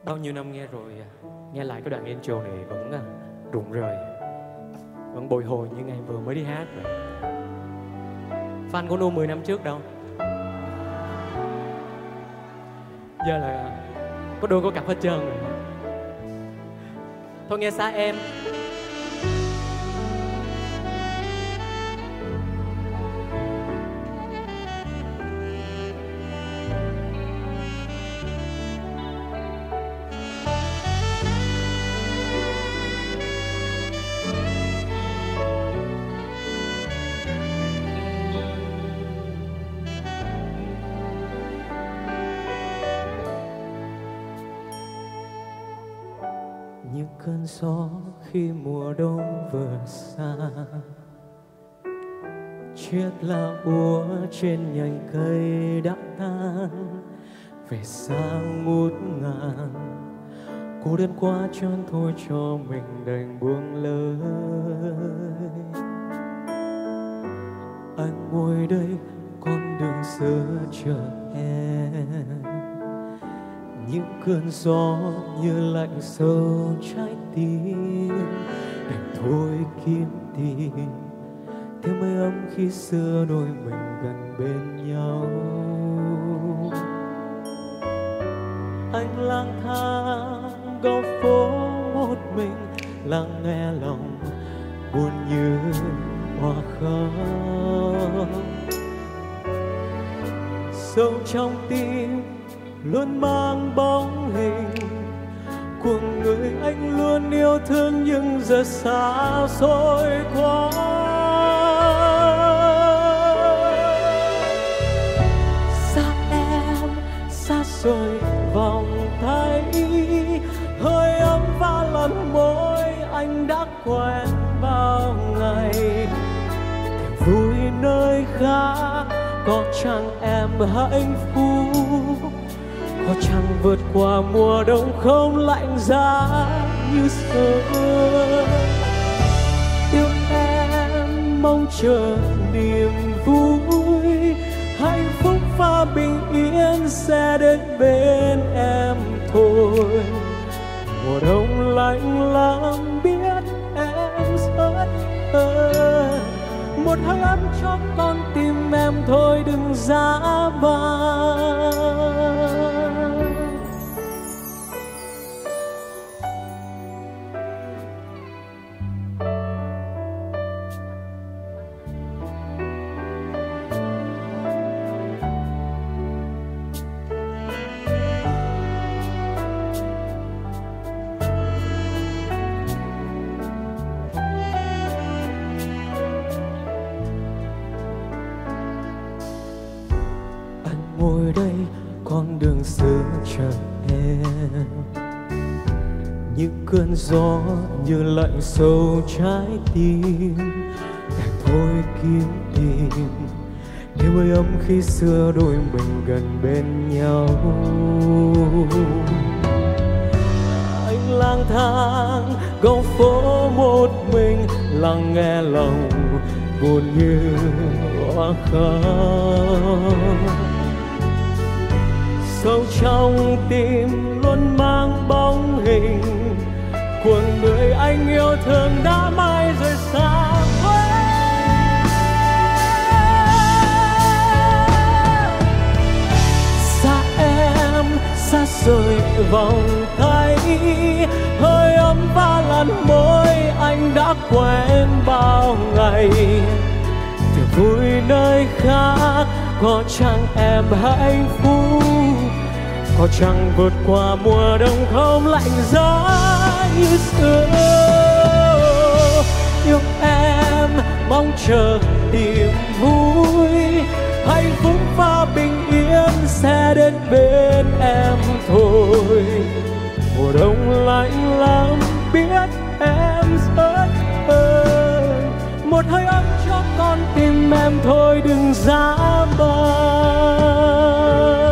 Bao nhiêu năm nghe rồi, nghe lại cái đoạn intro này vẫn rụng rời, vẫn bồi hồi như ngày vừa mới đi hát vậy. Fan của Nu 10 năm trước đâu, giờ là có đôi có cặp hết trơn rồi. Thôi nghe xa em. Những cơn gió khi mùa đông vừa xa, chiếc lá úa trên nhành cây đã tan về xa ngút ngàn. Cô đơn quá trơn thôi cho mình đành buông lời. Anh ngồi đây con đường xưa chờ em. Những cơn gió như lạnh sâu trái tim, đành thôi kiếm tìm thêm mây ấm khi xưa đôi mình gần bên nhau. Anh lang thang góc phố một mình, lắng nghe lòng buồn như hoa khóc. Sâu trong tim luôn mang bóng hình của người anh luôn yêu thương, nhưng giờ xa xôi quá. Xa em, xa rồi vòng tay, hơi ấm và lần môi anh đã quen bao ngày. Tìm vui nơi khác, có chăng em hạnh phúc, có chăng vượt qua mùa đông không lạnh giá như xưa. Yêu em mong chờ niềm vui, hạnh phúc và bình yên sẽ đến bên em thôi. Mùa đông lạnh lắm biết em rất ơi, một hơi ấm cho con tim em thôi đừng giá vàng. Ngồi đây con đường xưa chờ em. Những cơn gió như lạnh sâu trái tim, đành thôi kiếm tìm điều mây ấm khi xưa đôi mình gần bên nhau. Anh lang thang góc phố một mình, lắng nghe lòng buồn như hoa khóc. Sâu trong tim luôn mang bóng hình của người anh yêu thương đã mãi rời xa quê. Xa em, xa rời vòng tay, hơi ấm và làn môi anh đã quen bao ngày. Tìm vui nơi khác, có chăng em hạnh phúc, có chăng vượt qua mùa đông không lạnh giá như xưa. Yêu em mong chờ niềm vui, hạnh phúc và bình yên sẽ đến bên em thôi. Mùa đông lạnh lắm biết em rất ơi, một hơi ấm cho con tim em thôi đừng giá băng.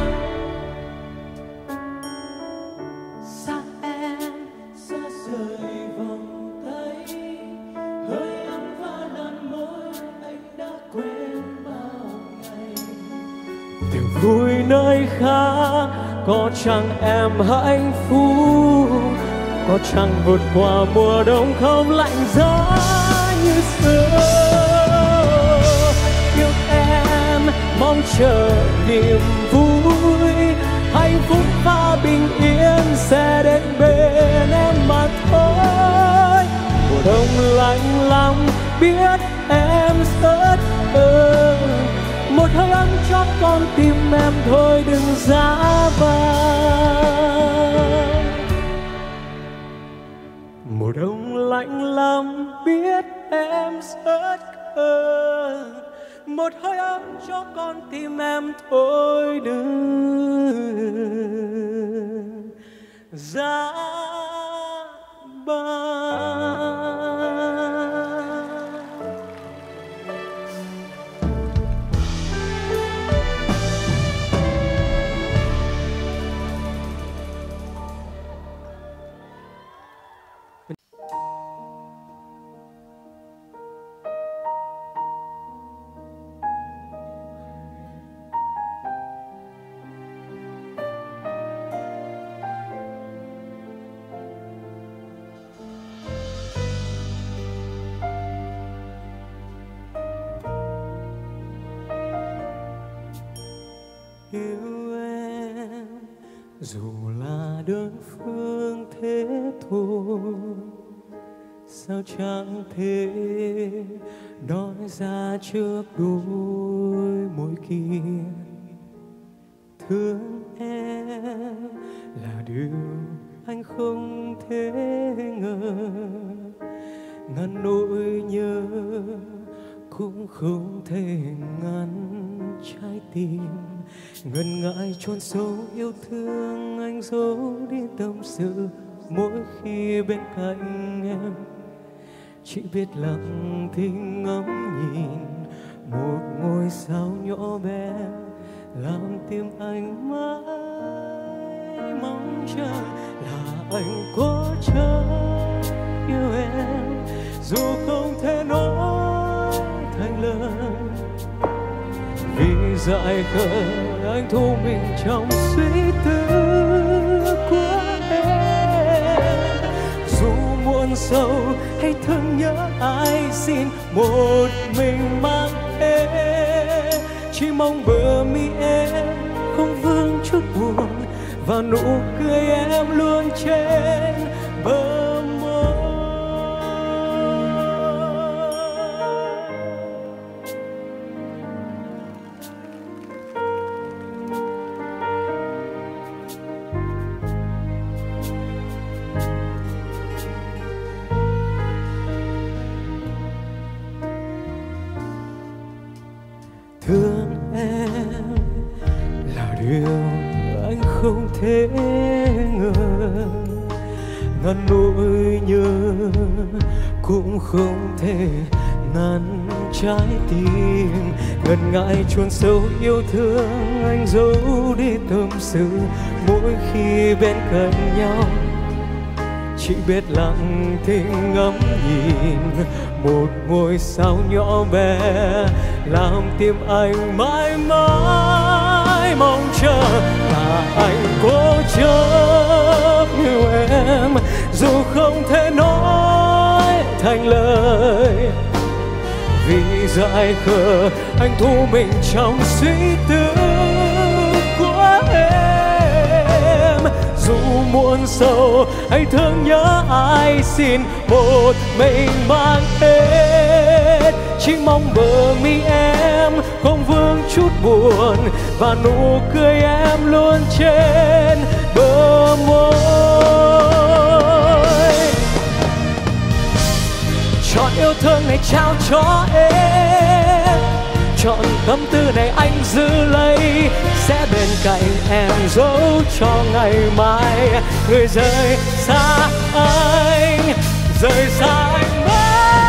Xa em, xa rời vòng tay, hơi ấm và làn môi anh đã quen bao ngày. Tìm vui nơi khác, có chăng em hạnh phúc, có chăng vượt qua mùa đông không lạnh giá như xưa. Yêu em mong chờ niềm vui, hạnh phúc và bình yên sẽ đến bên em mà thôi. Mùa đông lạnh lắm biết em rất ơn, một hơi ấm cho con tim em thôi đừng giá vàng. Mùa đông lạnh lắm biết em rất ơn, một hơi ấm cho con tim em thôi đừng giá băng. Yêu em dù là đơn phương thế thôi, sao chẳng thể nói ra trước đôi môi kia. Thương em là điều anh không thể ngờ, ngăn nỗi nhớ cũng không thể ngăn trái tim. Ngần ngại chôn sâu yêu thương anh giấu đi tâm sự, mỗi khi bên cạnh em chỉ biết lặng thinh ngắm nhìn một ngôi sao nhỏ bé, làm tim anh mãi mong chờ là anh có chờ yêu em, dù không thể nói thành lời. Vì dại khờ anh thu mình trong suy tư của em, dù muộn sầu hay thương nhớ ai xin một mình mang em. Chỉ mong bờ mi em không vương chút buồn, và nụ cười em luôn trên bờ môi. Thương em là điều anh không thể ngờ, ngăn nỗi nhớ cũng không thể ngăn trái tim. Ngần ngại chôn sâu yêu thương anh giấu đi tâm sự, mỗi khi bên cạnh nhau chỉ biết lặng thinh ngắm nhìn một ngôi sao nhỏ bé, làm tim anh mãi mãi mong chờ là anh cố chấp yêu em, dù không thể nói thành lời. Vì dại khờ anh thu mình trong suy tư của em, dù muộn sầu hay thương nhớ ai xin một mình mang hết. Chỉ mong bờ mi em không vương chút buồn, và nụ cười em luôn trên bờ môi. Chọn yêu thương này trao cho em, chọn tâm tư này anh giữ lấy, sẽ bên cạnh em dấu cho ngày mai. Người rời xa anh, rời xa anh mãi.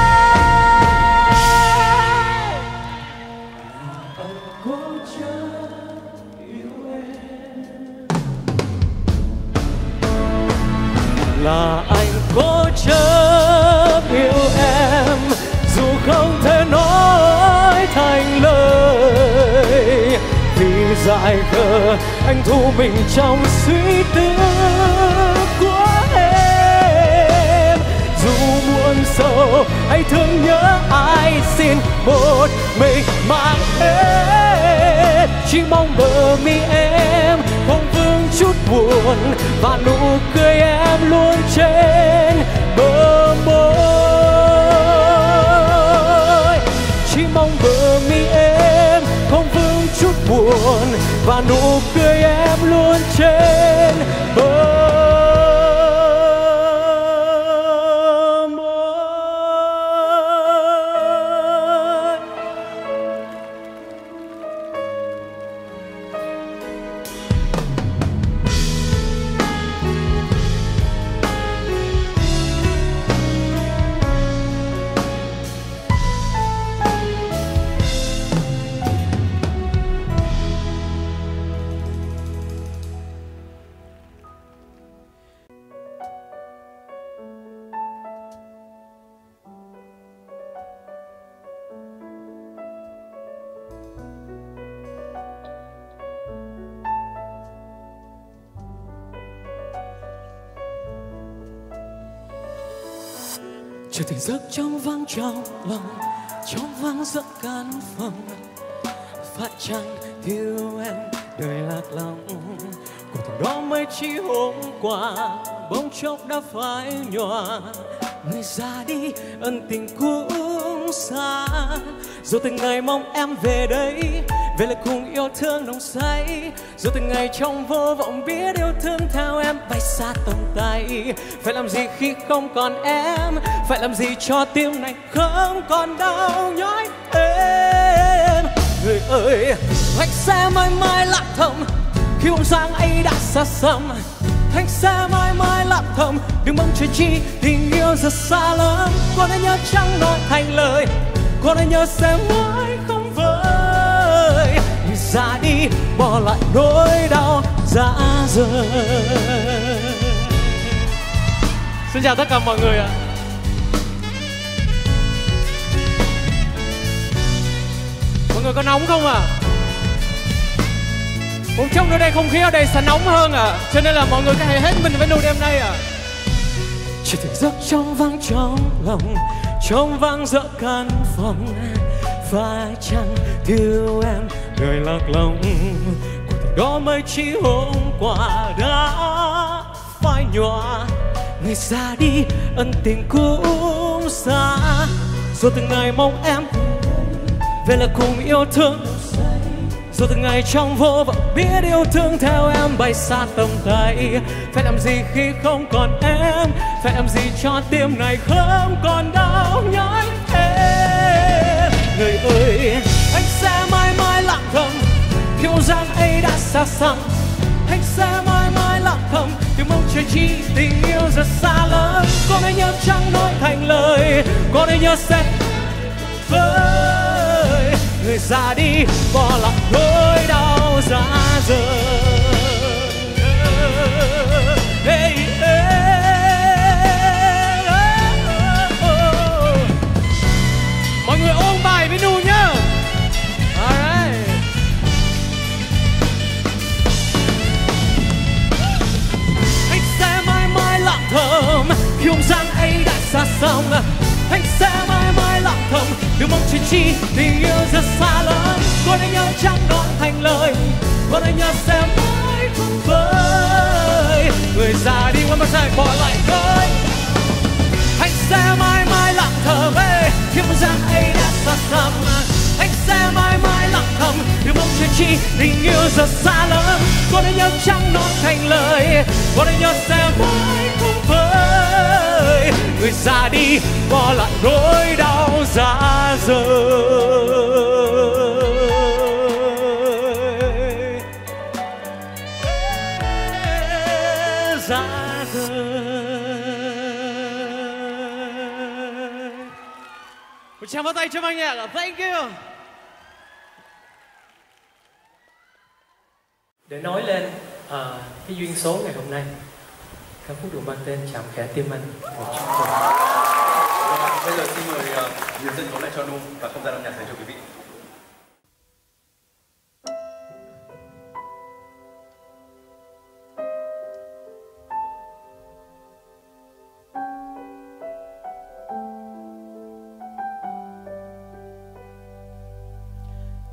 Cố chấp yêu em, là anh cố chấp yêu em, dù không thể nói thành lời. Vì dại ngây thơ, anh thu mình trong suy tư của em. Dù buồn sầu hay thương nhớ ai, xin một mình mang hết. Chỉ mong bờ mi em không vương chút buồn, và nụ cười em luôn trên bờ môi. Chỉ mong bờ mi em không vương chút buồn, và nụ cười em luôn trên bờ môi. Chưa tỉnh giấc trong vắng trong lòng, trong vắng giấc căn phòng. Phải chăng thiếu em đời lạc lòng, cuộc tình đó mới chỉ hôm qua bỗng chốc đã phai nhòa. Người ra đi ân tình cũng xa, rồi từng ngày mong em về đây, về lại cùng yêu thương nồng say. Rồi từng ngày trong vô vọng biết yêu thương theo em bay xa tầm tay. Phải làm gì khi không còn em, phải làm gì cho tim này không còn đau nhói em. Người ơi, anh sẽ mãi mãi lặng thầm khi bóng dáng ấy đã xa xăm. Anh sẽ mãi mãi lặng thầm, đừng mong chờ chi tình yêu rất xa lắm. Có đã nhớ chẳng nói thành lời, có đã nhớ sẽ mãi không vơi. Người ra đi bỏ lại nỗi đau dã rời. Xin chào tất cả mọi người ạ. Mọi người có nóng không ạ? Một trong nơi đây không khí ở đây sẽ nóng hơn ạ, cho nên là mọi người có thể hết mình với nụ đêm nay ạ. Chỉ thức giấc trong vắng trong lòng, trong vắng giữa căn phòng. Phải chăng thiếu em đời lạc lòng, cuộc tình đó mới chỉ hôm qua đã phai nhòa. Người ra đi ân tình cũng xa, rồi từng ngày mong em về là cùng yêu thương. Rồi từng ngày trong vô vọng biết yêu thương theo em bay xa tầm tay. Phải làm gì khi không còn em, phải làm gì cho tim này không còn đau nhói em. Người ơi, anh sẽ mãi mãi lặng thầm khi bóng dáng ấy đã xa xăm. Anh sẽ mãi mãi lặng thầm đừng mong chờ chi tình yêu rất xa lắm. Có nỗi nhớ chẳng nói thành lời, có nỗi nhớ sẽ vơi. Người ra đi bỏ lại nỗi đau dã rời. Mọi người ôm bài với Nu nhá. Alright. Anh sẽ mãi mãi lặng thầm khi bóng dáng ấy đã xa xăm. Anh sẽ mãi mãi lặng thầm đừng mong chuyện chi tình yêu rất xa lắm. Có đã nhớ chẳng nói thành lời, có đã nhớ sẽ mãi không vơi. Người già đi qua mắt dài bỏ lại khơi. Anh sẽ mãi mãi lặng thầm khi bóng dáng ấy đã xa xăm. Anh sẽ mãi mãi lặng thầm đừng mong chuyện chi tình yêu rất xa lắm. Có đã nhớ chẳng nói thành lời, có đã nhớ sẽ mãi không vơi. Người ra đi bỏ lại nỗi đau dã rời. Dã rời. Một tràng pháo tay cho ban nhạc ạ. Thank you. Để nói lên cái duyên số ngày hôm nay, ca khúc được mang tên Chạm Khẽ Tim Anh của chúng tôi. Bây giờ xin mời Huyền sân khấu lại cho Nu và không gian âm nhạc dành cho quý vị.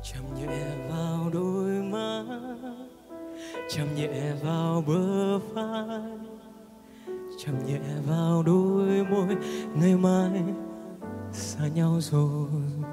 chạm nhẹ vào đôi má, chạm nhẹ vào bờ vai, chạm nhẹ vào đôi môi. Ngày mai xa nhau rồi,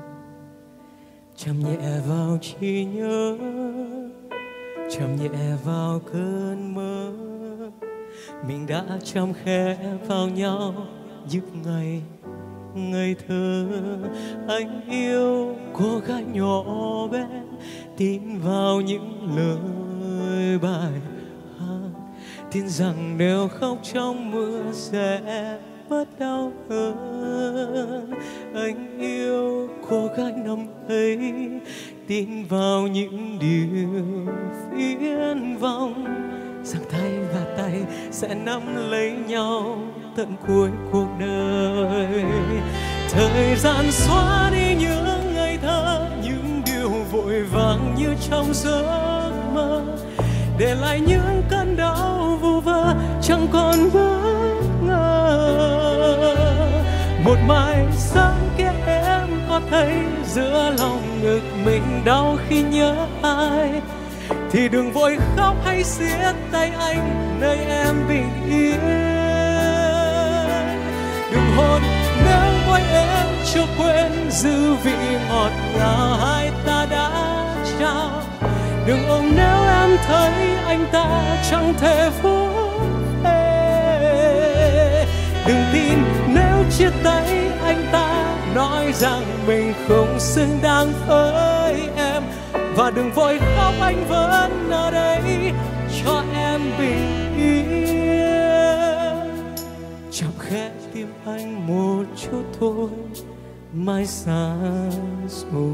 chạm nhẹ vào trí nhớ, chạm nhẹ vào cơn mơ. Mình đã chạm khẽ vào nhau những ngày ngây thơ. Anh yêu cô gái nhỏ bé, tin vào những lời bài hát, tin rằng nếu khóc trong mưa sẽ bớt đau hơn. Anh yêu cô gái năm ấy, tin vào những điều viển vông, rằng tay và tay sẽ nắm lấy nhau tận cuối cuộc đời. Thời gian xóa đi những ngày thơ, những điều vội vàng như trong giấc mơ, để lại những cơn đau vu vơ chẳng còn bất ngờ. Một mai sáng kia em có thấy giữa lòng ngực mình đau khi nhớ ai, thì đừng vội khóc hay siết tay anh nơi em bình yên. Đừng hôn nếu môi em chưa quên dư vị ngọt ngào hai ta đã trao. Đừng ôm nếu em thấy anh ta chẳng thể vỗ về. Đừng tin nếu chia tay anh ta nói rằng mình không xứng đáng với em. Và đừng vội khóc, anh vẫn ở đây cho em bình yên. Chạm khẽ tim anh một chút thôi, mai xa rồi.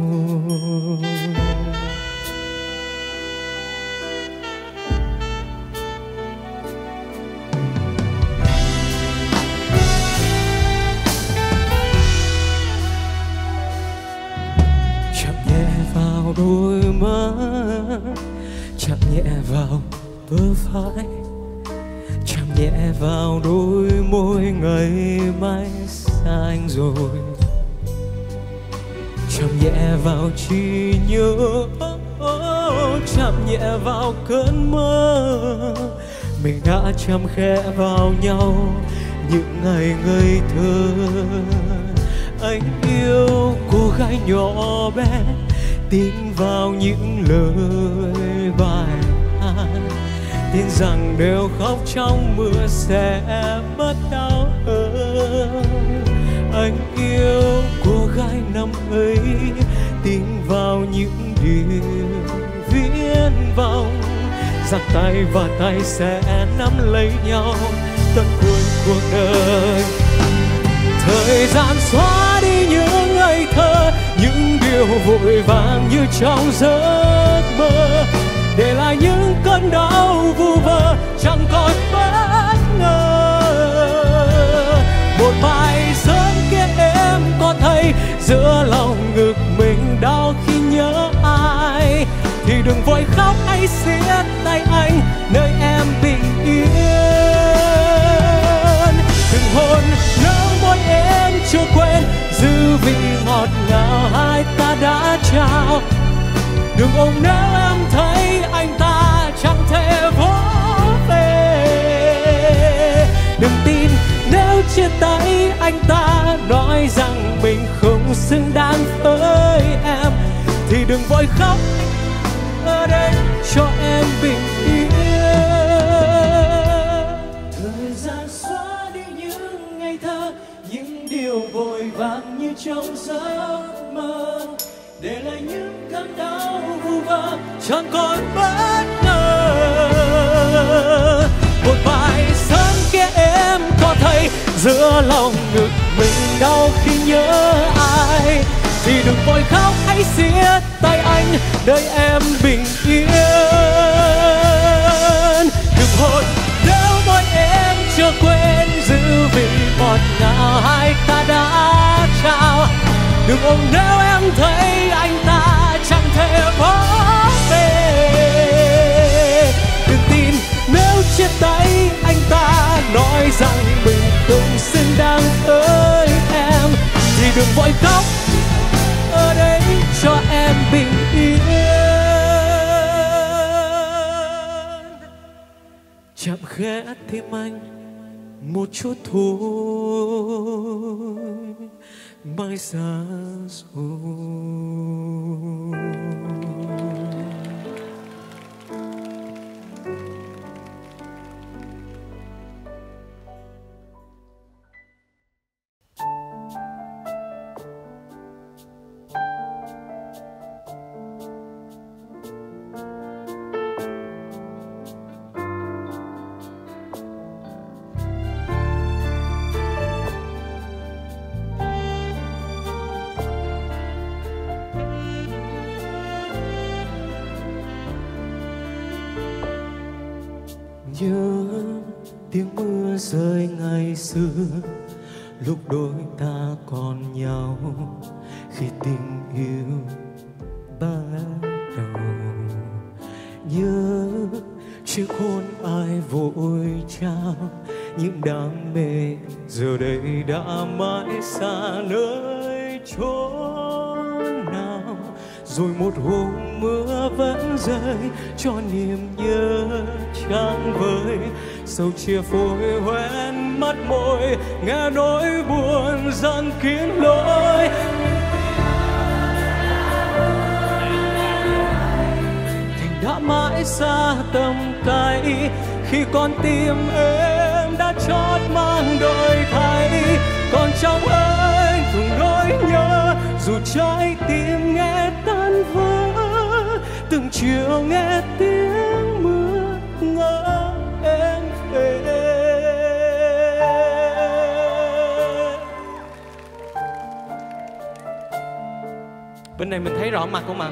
Đôi má, chạm nhẹ vào bờ vai, chạm nhẹ vào đôi môi. Ngày mai xa anh rồi, chạm nhẹ vào trí nhớ, chạm nhẹ vào cơn mơ. Mình đã chạm khẽ vào nhau những ngày ngây thơ. Anh yêu cô gái nhỏ bé, tin vào những lời bài hát, tin rằng nếu khóc trong mưa sẽ bớt đau hơn. Anh yêu cô gái năm ấy, tin vào những điều viển vông, rằng tay và tay sẽ nắm lấy nhau tận cuối cuộc đời. Thời gian xóa đi những ngây thơ, những điều vội vàng như trong giấc mơ, để lại những cơn đau vu vơ chẳng còn bất ngờ. Một bài sớm kia em có thấy giữa lòng ngực mình đau khi nhớ ai, thì đừng vội khóc hay siết tay anh nơi em bình yên. Đừng hôn nếu môi em chưa quên dư vị ngọt ngào hai ta đã trao. Đừng ôm nếu em thấy anh ta chẳng thể vỗ về. Đừng tin nếu chia tay anh ta nói rằng mình không xứng đáng với em, thì đừng vội khóc, ở đây cho em bình yên. Thời gian xóa đi những ngày thơ, những điều vội vàng như trong giấc mơ, để lại những cơn đau vu vơ chẳng còn bất ngờ. Một bài sớm kia em có thấy giữa lòng ngực mình đau khi nhớ ai, thì đừng vội khóc hãy siết tay anh nơi em bình yên. Đừng hôn nếu môi em chưa quên dư vị ngọt ngào hai ta đã trao. Đừng ôm nếu em thấy anh ta chẳng thể vỗ về. Đừng tin nếu chia tay anh ta nói rằng mình không xứng đáng với em, thì đừng vội khóc, ở đây cho em bình ghé thêm anh một chút thôi, mai xa rồi. Nhớ tiếng mưa rơi ngày xưa, lúc đôi ta còn nhau, khi tình yêu bắt đầu. Nhớ chiếc hôn ai vội trao, những đam mê giờ đây đã mãi xa nơi chốn nào. Rồi một hôm mưa vẫn rơi cho niềm nhớ chẳng vơi, sầu chia phôi hoen mắt môi, nghe nỗi buồn dần kín lối. Tình đã mãi xa tầm tay, khi con tim em đã chót mang đổi thay. Còn trong anh thường nỗi nhớ, dù trái tim nghe tan vỡ, từng chiều nghe tiếng mưa ngỡ em về. Bên này mình thấy rõ mặt không ạ?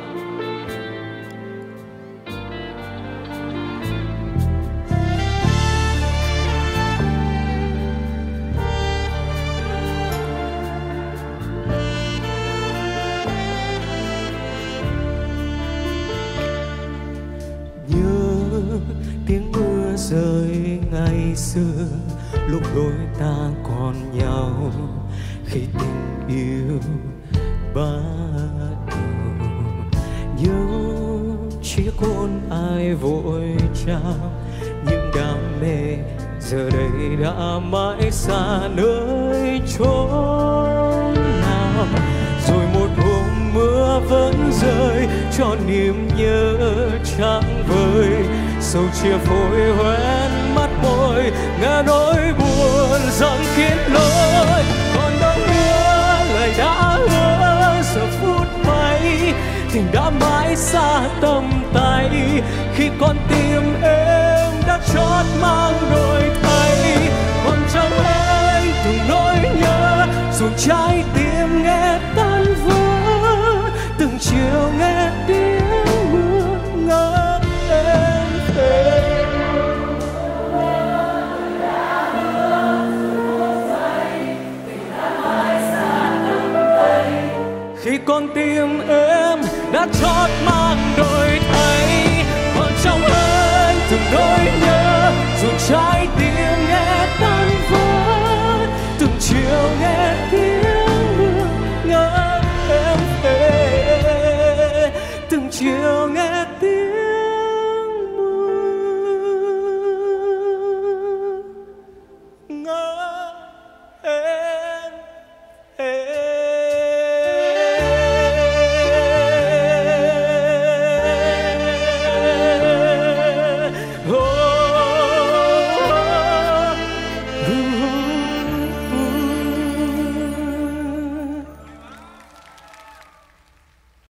Tiếng mưa rơi ngày xưa, lúc đôi ta còn nhau, khi tình yêu bắt đầu. Nhớ chiếc hôn ai vội trao, những đam mê giờ đây đã mãi xa nơi chốn nào. Rồi một hôm mưa vẫn rơi cho niềm nhớ chẳng vơi, sầu chia phôi hoen mắt môi, nghe nỗi buồn dần kín lối. Còn đâu nữa lời đã hứa giờ phút bay, tình đã mãi xa tầm tay, khi con tim em đã chót mang đổi thay. Còn trong anh từng nỗi nhớ, dù trái tim nghe tan vỡ, từng chiều nghe tiếng mưa ngỡ em về. Khi con tim em đã chót mang